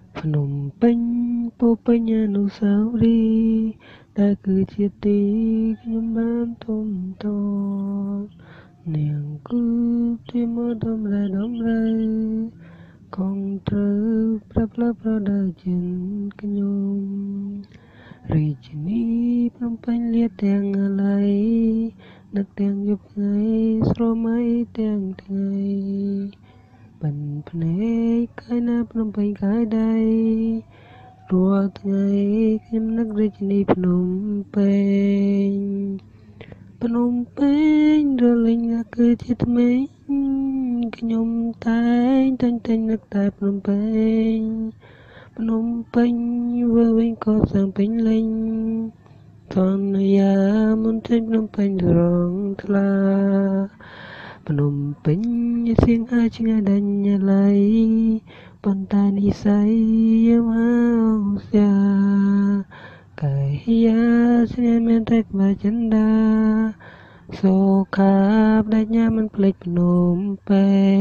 ភ្នំពេញពោរពេញអនុស្សាវរីយ៍ដែលគឺជាទីខ្ញុំបានធំតតនាងគឺជាមកដំរែដំរីគង់ត្រូវប្រផ្លាស់ប្រដៅជាខ្ញុំរាជធានីភ្នំពេញលាទាំងអាល័យនឹកទាំងយប់ថ្ងៃស្រមៃទាំងថ្ងៃបិណ្ឌភ្នែកកាយណាភ្នំពេញកាយដៃរាល់ថ្ងៃខ្ញុំនឹករាជធានីភ្នំពេញភ្នំពេញរលែងណាស់គឺជាថ្មីខ្ញុំតែងនឹកតែភ្នំពេញភ្នំពេញវើវិញក៏សាំងពេញលេញសន្យាមុនចេញភ្នំពេញរងថ្លាភ្នំពេញសៀងហាឆ្ងាយដាច់អាល័យប៉ុន្តែនិស្ស័យយើងអោស្យាកាយាស្នេហ៍មានតែក្បែរចិន្តាសូខាបដញ្ញាមិនភ្លេចភ្នំពេញ